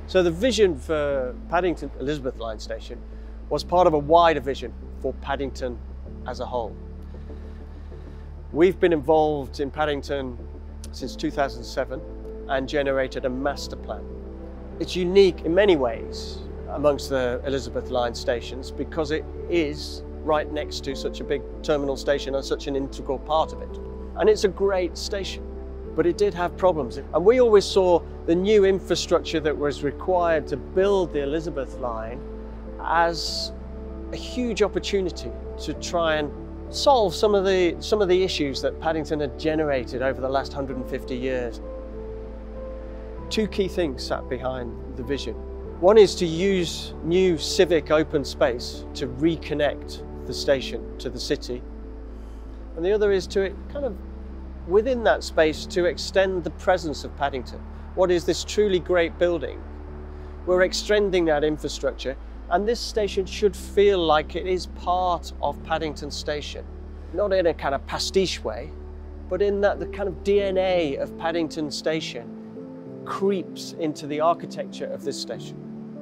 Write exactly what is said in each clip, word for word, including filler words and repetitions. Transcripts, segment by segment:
So the vision for Paddington Elizabeth line station was part of a wider vision for Paddington as a whole. We've been involved in Paddington since two thousand seven and generated a master plan. It's unique in many ways amongst the Elizabeth line stations because it is right next to such a big terminal station and such an integral part of it. And it's a great station, but it did have problems. And we always saw the new infrastructure that was required to build the Elizabeth line as a huge opportunity to try and solve some of the some of the issues that Paddington had generated over the last one hundred fifty years. Two key things sat behind the vision. One is to use new civic open space to reconnect the station to the city. And the other is to kind of, within that space, to extend the presence of Paddington. What is this truly great building? We're extending that infrastructure, and this station should feel like it is part of Paddington Station. Not in a kind of pastiche way, but in that the kind of D N A of Paddington Station creeps into the architecture of this station.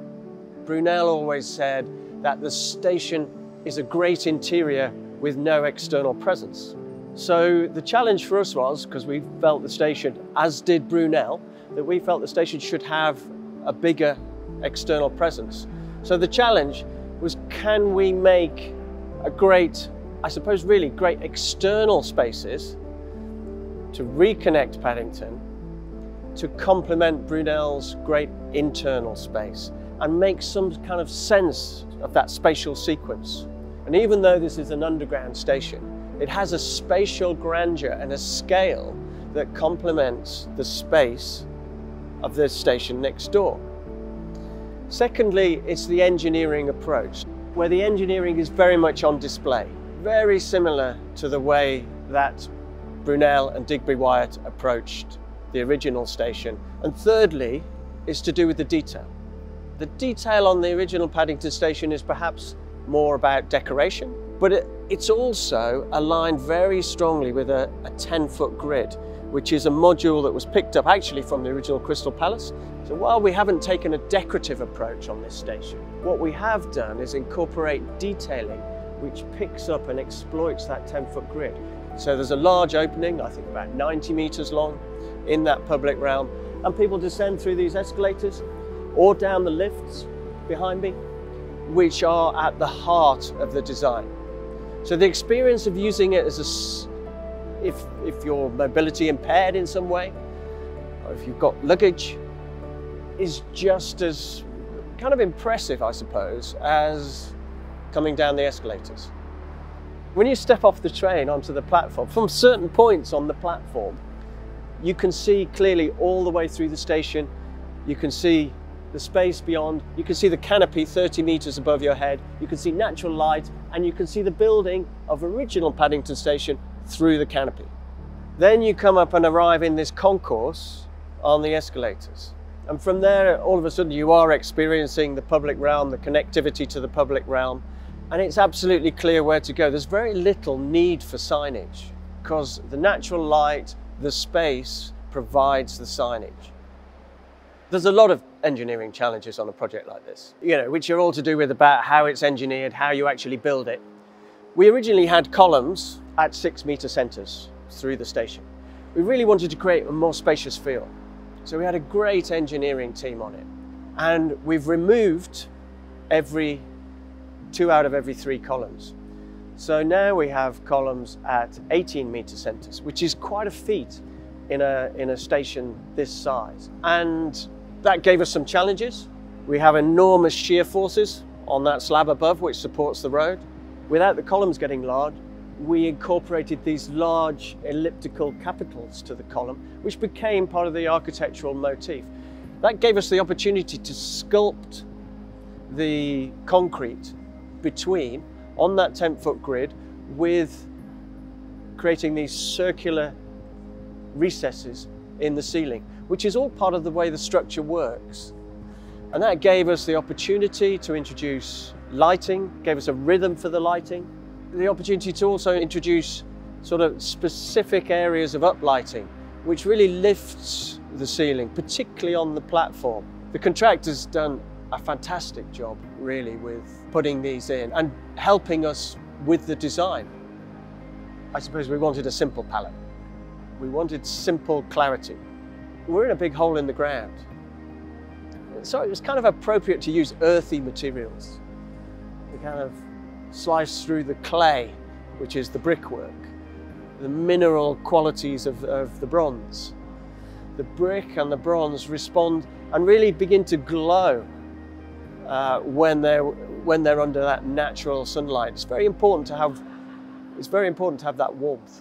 Brunel always said that the station is a great interior with no external presence. So the challenge for us was, because we felt the station, as did Brunel, that we felt the station should have a bigger external presence. So the challenge was, can we make a great, I suppose really great external spaces to reconnect Paddington, to complement Brunel's great internal space and make some kind of sense of that spatial sequence. And even though this is an underground station, it has a spatial grandeur and a scale that complements the space of the station next door. Secondly, it's the engineering approach, where the engineering is very much on display, very similar to the way that Brunel and Digby Wyatt approached the original station. And thirdly, is to do with the detail. The detail on the original Paddington station is perhaps more about decoration, but it, it's also aligned very strongly with a ten foot grid, which is a module that was picked up actually from the original Crystal Palace. So while we haven't taken a decorative approach on this station, what we have done is incorporate detailing which picks up and exploits that ten foot grid. So there's a large opening, I think about ninety meters long, in that public realm, and people descend through these escalators or down the lifts behind me, which are at the heart of the design. So the experience of using it as a, if, if you're mobility impaired in some way, or if you've got luggage, is just as kind of impressive, I suppose, as coming down the escalators. When you step off the train onto the platform, from certain points on the platform, you can see clearly all the way through the station. You can see the space beyond, you can see the canopy thirty meters above your head, you can see natural light, and you can see the building of original Paddington Station through the canopy. Then you come up and arrive in this concourse on the escalators. And from there, all of a sudden, you are experiencing the public realm, the connectivity to the public realm, and it's absolutely clear where to go. There's very little need for signage because the natural light, the space provides the signage. There's a lot of engineering challenges on a project like this, you know, which are all to do with about how it's engineered, how you actually build it. We originally had columns at six meter centers through the station. We really wanted to create a more spacious feel. So we had a great engineering team on it. And we've removed every two out of every three columns. So now we have columns at eighteen meter centers, which is quite a feat in a, in a station this size. And that gave us some challenges. We have enormous shear forces on that slab above, which supports the road. Without the columns getting large, we incorporated these large elliptical capitals to the column, which became part of the architectural motif. That gave us the opportunity to sculpt the concrete between, on that ten foot grid, with creating these circular recesses in the ceiling, which is all part of the way the structure works. And that gave us the opportunity to introduce lighting, gave us a rhythm for the lighting, the opportunity to also introduce sort of specific areas of uplighting, which really lifts the ceiling, particularly on the platform. The contractor's done a fantastic job, really, with putting these in and helping us with the design. I suppose we wanted a simple palette. We wanted simple clarity. We're in a big hole in the ground, so it was kind of appropriate to use earthy materials. We kind of slice through the clay, which is the brickwork, the mineral qualities of, of the bronze. The brick and the bronze respond and really begin to glow uh, when they're when they're under that natural sunlight. It's very important to have it's very important to have that warmth.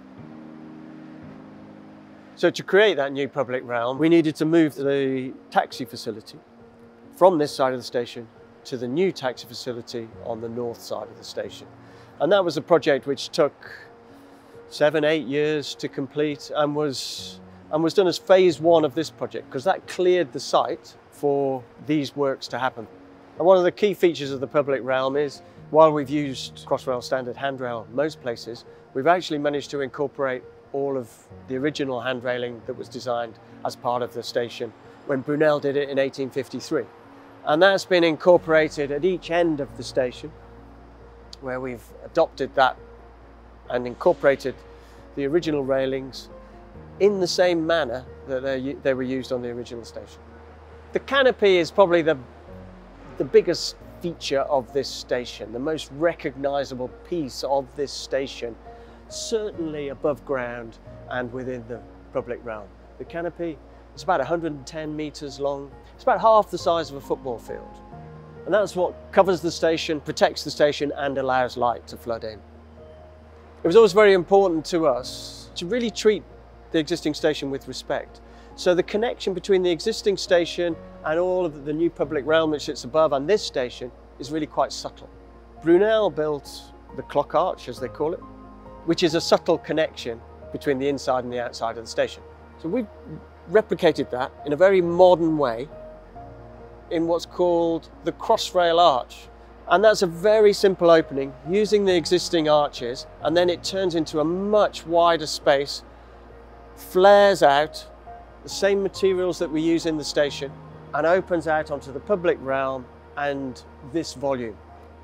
So to create that new public realm, we needed to move the taxi facility from this side of the station to the new taxi facility on the north side of the station. And that was a project which took seven, eight years to complete and was, and was done as phase one of this project, because that cleared the site for these works to happen. And one of the key features of the public realm is, while we've used Crossrail standard handrail most places, we've actually managed to incorporate all of the original hand railing that was designed as part of the station when Brunel did it in eighteen fifty-three. And that's been incorporated at each end of the station, where we've adopted that and incorporated the original railings in the same manner that they, they were used on the original station. The canopy is probably the, the biggest feature of this station, the most recognizable piece of this station, certainly above ground and within the public realm. The canopy is about one hundred ten meters long. It's about half the size of a football field. And that's what covers the station, protects the station, and allows light to flood in. It was always very important to us to really treat the existing station with respect. So the connection between the existing station and all of the new public realm which sits above and this station is really quite subtle. Brunel built the clock arch, as they call it, which is a subtle connection between the inside and the outside of the station. So we've replicated that in a very modern way in what's called the Crossrail Arch. And that's a very simple opening using the existing arches, and then it turns into a much wider space, flares out, the same materials that we use in the station, and opens out onto the public realm and this volume.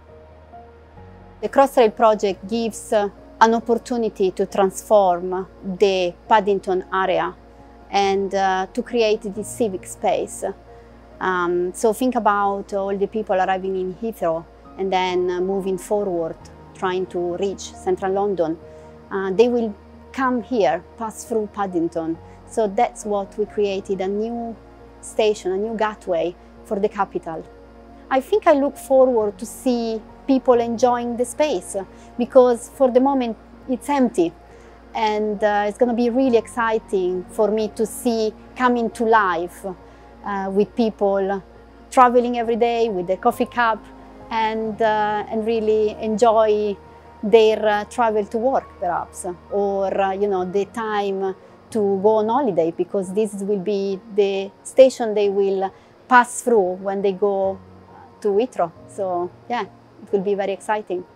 The Crossrail project gives uh, an opportunity to transform the Paddington area and uh, to create this civic space. Um, so think about all the people arriving in Heathrow and then uh, moving forward, trying to reach central London. Uh, they will come here, pass through Paddington. So that's what we created, a new station, a new gateway for the capital. I think I look forward to see people enjoying the space, because for the moment it's empty, and uh, it's going to be really exciting for me to see coming to life uh, with people traveling every day with their coffee cup and, uh, and really enjoy their uh, travel to work perhaps, or uh, you know, the time to go on holiday, because this will be the station they will pass through when they go to Heathrow. So yeah, it will be very exciting.